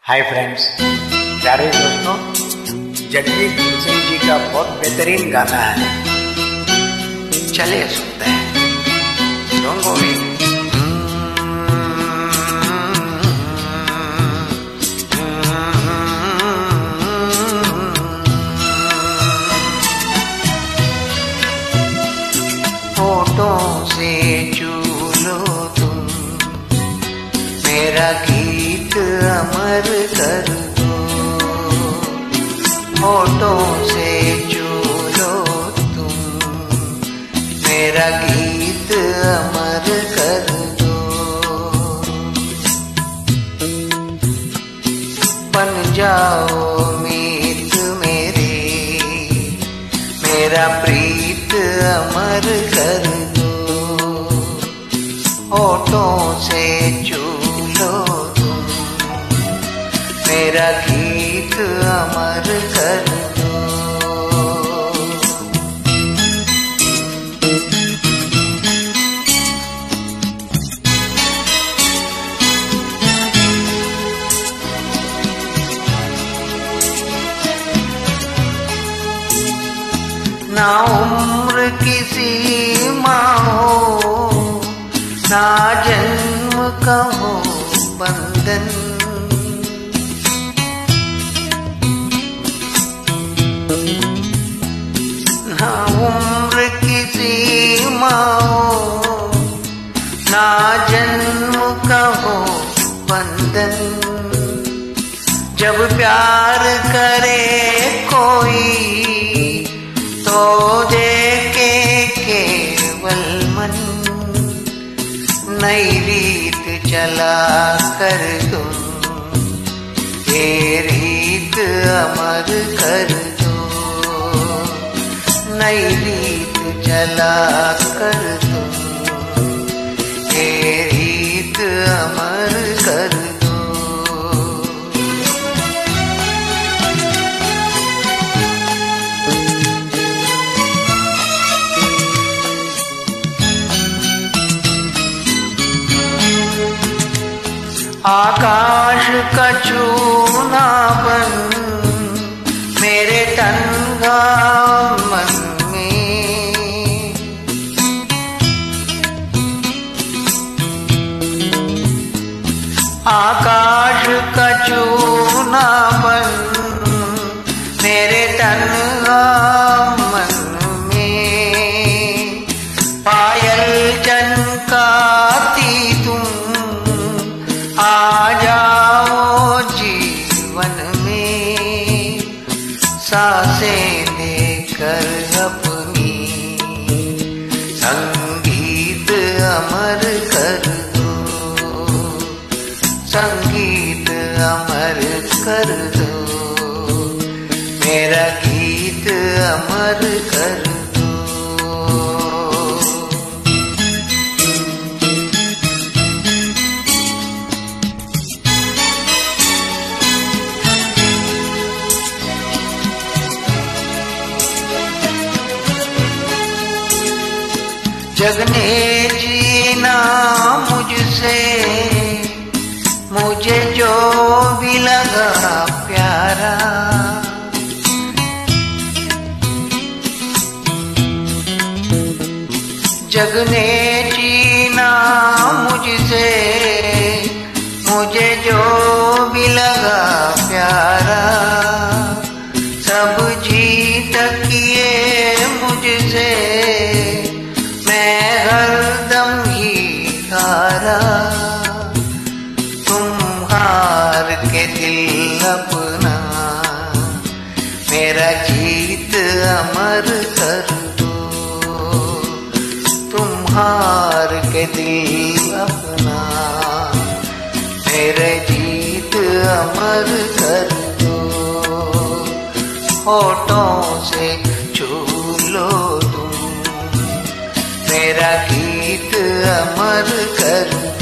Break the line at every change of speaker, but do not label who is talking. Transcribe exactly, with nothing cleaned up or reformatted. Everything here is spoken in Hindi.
हाय फ्रेंड्स, प्यारे दोस्तों, जगजीत सिंह जी का बहुत बेहतरीन गाना है, चलिए सुनते हैं। Don't go away. होठों से छू लो तुम, मेरा गीत अमर कर दो। होठों से छू लो तुम, मेरा गीत अमर कर दो। बन जाओ मीत मेरे, मेरा प्रीत अमर कर दो। होठों से छू लो तुम, मेरा गीत अमर कर दो। ना उम्र की सीमा हो, ना जन्म का हो बंधन। ना उम्र की सीमा हो, ना जन्म का हो बंधन। जब प्यार करे कोई तो देखे केवल मन। नई रीत चला कर तुम, ये रीत अमर कर दो। नई रीत चला कर तुम, ये रीत अमर कर दो। आकाश का चूना बन मेरे तन्हा मन में। आकाश का चूना बन मेरे तन्हा मन में। पायल चनकाती तुम, आ जाओ जीवन में। सांसें लेकर अपनी संगीत अमर कर दो। संगीत अमर कर दो, मेरा गीत अमर कर दो। जग ने जीना मुझसे, मुझे जो भी लगा प्यारा। जग ने जीना मुझसे, मुझे जो भी लगा प्यारा। सब जीत किए मुझसे, मैं हरदम ही हारा। तुम हार के दिल अपना, मेरा जीत अमर कर दो। तुम हार के दिल अपना, मेरा जीत अमर कर दो। होठों से छू लो तुम, मेरा गीत अमर कर